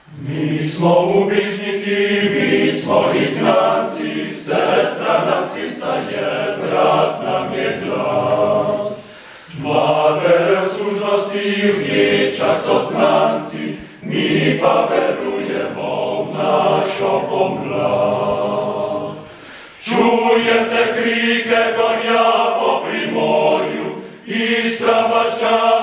Mi smo ubližniki, mi smo izgnanci, sestra nam cista je, brat nam je glad. Matere v služnosti, vječak so znanci, mi pa verujemo v našo pomlad. Čujete krike konja po primorju, Istra vašča